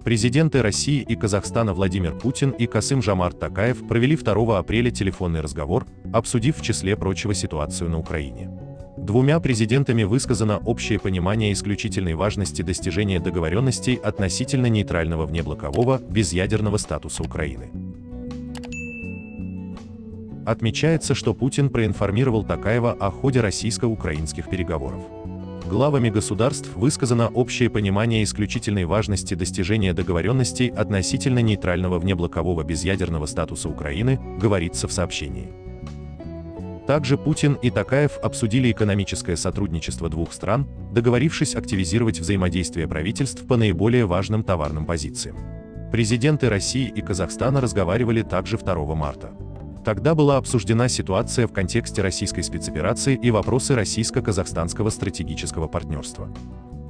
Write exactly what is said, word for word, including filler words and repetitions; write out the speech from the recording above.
Президенты России и Казахстана Владимир Путин и Касым-Жомарт Токаев провели второго апреля телефонный разговор, обсудив в числе прочего ситуацию на Украине. Двумя президентами высказано общее понимание исключительной важности достижения договоренностей относительно нейтрального внеблокового, безъядерного статуса Украины. Отмечается, что Путин проинформировал Токаева о ходе российско-украинских переговоров. Главами государств высказано общее понимание исключительной важности достижения договоренностей относительно нейтрального внеблокового безъядерного статуса Украины, говорится в сообщении. Также Путин и Токаев обсудили экономическое сотрудничество двух стран, договорившись активизировать взаимодействие правительств по наиболее важным товарным позициям. Президенты России и Казахстана разговаривали также второго марта. Тогда была обсуждена ситуация в контексте российской спецоперации и вопросы российско-казахстанского стратегического партнерства.